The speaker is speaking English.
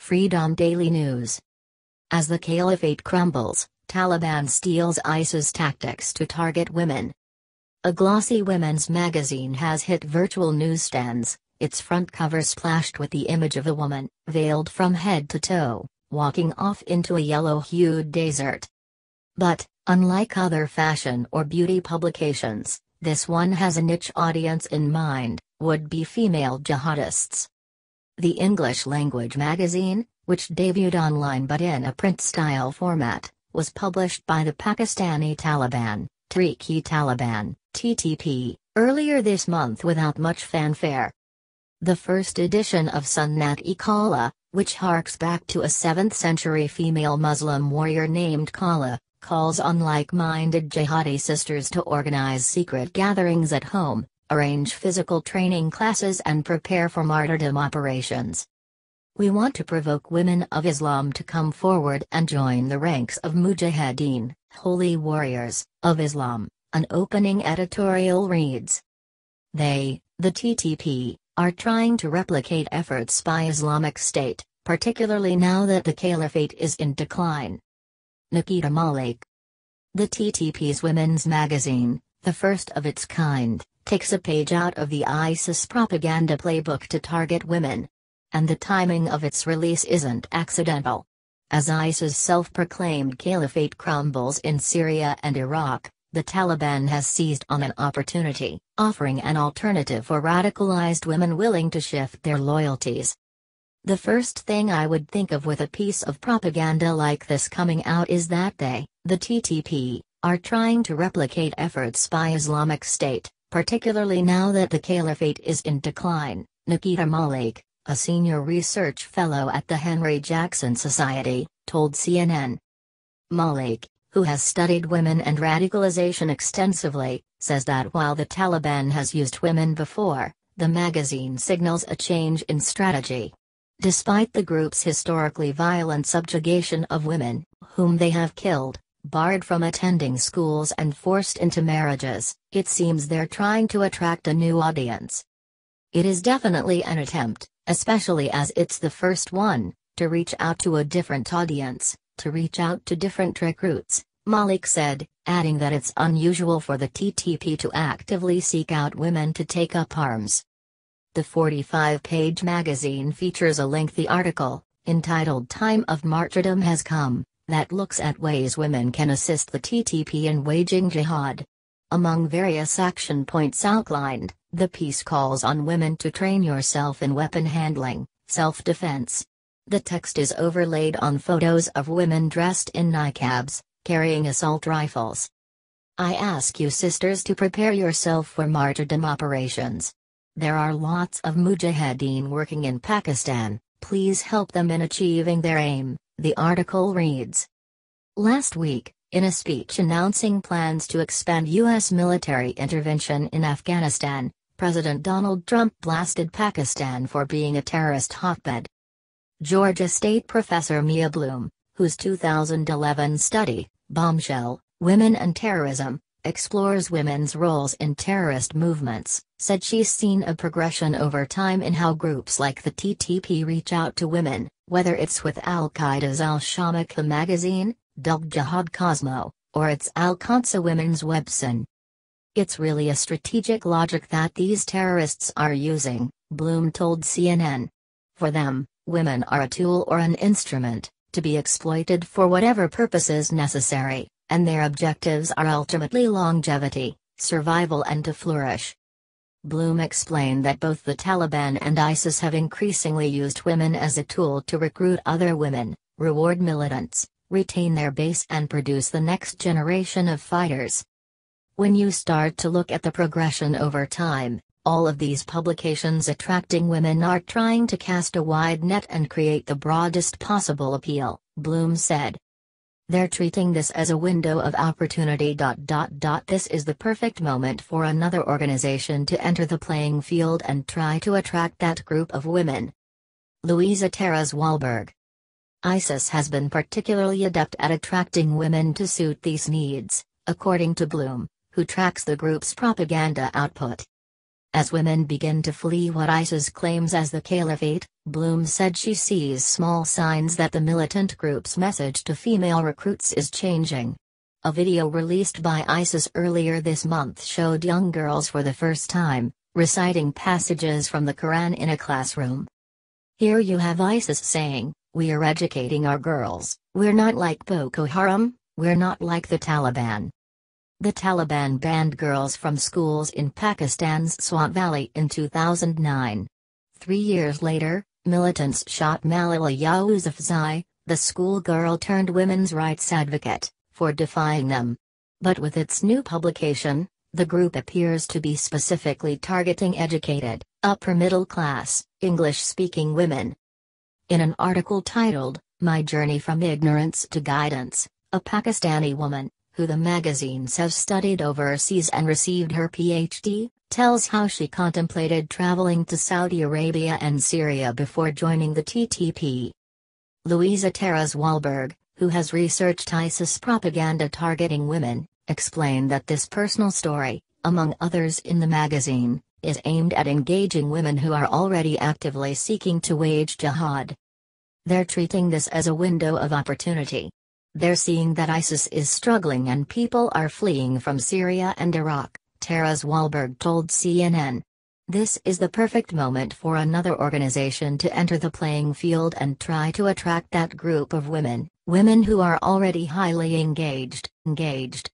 Freedom Daily News. As the caliphate crumbles, Taliban steals ISIS tactics to target women. A glossy women's magazine has hit virtual newsstands, its front cover splashed with the image of a woman, veiled from head to toe, walking off into a yellow-hued desert. But, unlike other fashion or beauty publications, this one has a niche audience in mind: would-be female jihadists. The English-language magazine, which debuted online but in a print-style format, was published by the Pakistani Taliban, Tehreek-e-Taliban (TTP), earlier this month without much fanfare. The first edition of Sunnat-e-Khala, which harks back to a 7th-century female Muslim warrior named Khala, calls on like-minded jihadi sisters to organize secret gatherings at home, arrange physical training classes and prepare for martyrdom operations. We want to provoke women of Islam to come forward and join the ranks of Mujahideen, holy warriors, of Islam, an opening editorial reads. They, the TTP, are trying to replicate efforts by Islamic State, particularly now that the caliphate is in decline. Nikita Malik. The TTP's women's magazine, the first of its kind, takes a page out of the ISIS propaganda playbook to target women. And the timing of its release isn't accidental. As ISIS' self-proclaimed caliphate crumbles in Syria and Iraq, the Taliban has seized on an opportunity, offering an alternative for radicalized women willing to shift their loyalties. The first thing I would think of with a piece of propaganda like this coming out is that they, the TTP, are trying to replicate efforts by Islamic State, particularly now that the caliphate is in decline. Nikita Malik, a senior research fellow at the Henry Jackson Society, told CNN. Malik, who has studied women and radicalization extensively, says that while the Taliban has used women before, the magazine signals a change in strategy. Despite the group's historically violent subjugation of women, whom they have killed, barred from attending schools and forced into marriages, it seems they're trying to attract a new audience. It is definitely an attempt, especially as it's the first one, to reach out to a different audience, to reach out to different recruits, Malik said, adding that it's unusual for the TTP to actively seek out women to take up arms. The 45-page magazine features a lengthy article, entitled Time of Martyrdom Has Come, that looks at ways women can assist the TTP in waging jihad. Among various action points outlined, the piece calls on women to train yourself in weapon handling, self-defense. The text is overlaid on photos of women dressed in niqabs, carrying assault rifles. I ask you sisters to prepare yourself for martyrdom operations. There are lots of mujahideen working in Pakistan, please help them in achieving their aim, the article reads. Last week, in a speech announcing plans to expand U.S. military intervention in Afghanistan, President Donald Trump blasted Pakistan for being a terrorist hotbed. Georgia State professor Mia Bloom, whose 2011 study, Bombshell, Women and Terrorism, explores women's roles in terrorist movements, said she's seen a progression over time in how groups like the TTP reach out to women, whether it's with Al-Qaeda's Al-Shamikha magazine, dubbed Jihad Cosmo, or its Al-Quds women's website. It's really a strategic logic that these terrorists are using, Bloom told CNN. For them, women are a tool or an instrument, to be exploited for whatever purposes necessary, and their objectives are ultimately longevity, survival and to flourish. Bloom explained that both the Taliban and ISIS have increasingly used women as a tool to recruit other women, reward militants, retain their base and produce the next generation of fighters. When you start to look at the progression over time, all of these publications attracting women are trying to cast a wide net and create the broadest possible appeal, Bloom said. They're treating this as a window of opportunity. This is the perfect moment for another organization to enter the playing field and try to attract that group of women. Louisa Terez Wahlberg. ISIS has been particularly adept at attracting women to suit these needs, according to Bloom, who tracks the group's propaganda output. As women begin to flee what ISIS claims as the caliphate, Bloom said she sees small signs that the militant group's message to female recruits is changing. A video released by ISIS earlier this month showed young girls for the first time, reciting passages from the Quran in a classroom. Here you have ISIS saying, "We are educating our girls, we're not like Boko Haram, we're not like the Taliban." The Taliban banned girls from schools in Pakistan's Swat Valley in 2009. 3 years later, militants shot Malala Yousafzai, the schoolgirl turned women's rights advocate, for defying them. But with its new publication, the group appears to be specifically targeting educated, upper-middle-class, English-speaking women. In an article titled, "My Journey from Ignorance to Guidance," a Pakistani woman, who the magazines have studied overseas and received her PhD, tells how she contemplated traveling to Saudi Arabia and Syria before joining the TTP. Louisa Terras Wahlberg, who has researched ISIS propaganda targeting women, explained that this personal story, among others in the magazine, is aimed at engaging women who are already actively seeking to wage jihad. They're treating this as a window of opportunity. They're seeing that ISIS is struggling and people are fleeing from Syria and Iraq, Terras Wahlberg told CNN. This is the perfect moment for another organization to enter the playing field and try to attract that group of women who are already highly engaged.